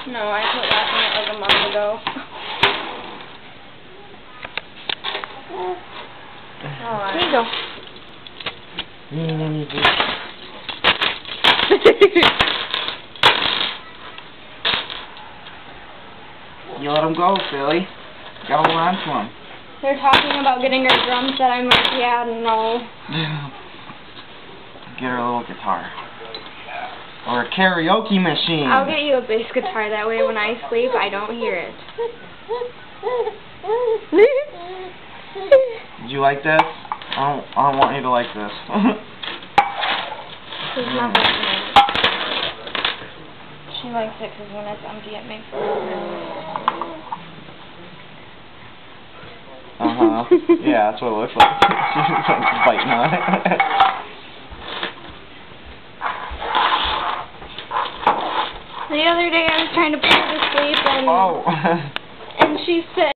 No, I quit watching it like a month ago. Here you go. You let him go, Philly. Gotta hold on to him. They're talking about getting her drum set. I'm like, yeah, no. Get her a little guitar. Or a karaoke machine. I'll get you a bass guitar. That way when I sleep, I don't hear it. Did you like this? I don't want you to like this. She's not listening. She likes it because when it's empty, it makes her Uh-huh. Yeah, that's what it looks like. She's like biting on it. The other day I was trying to put her to sleep and, Oh. and she said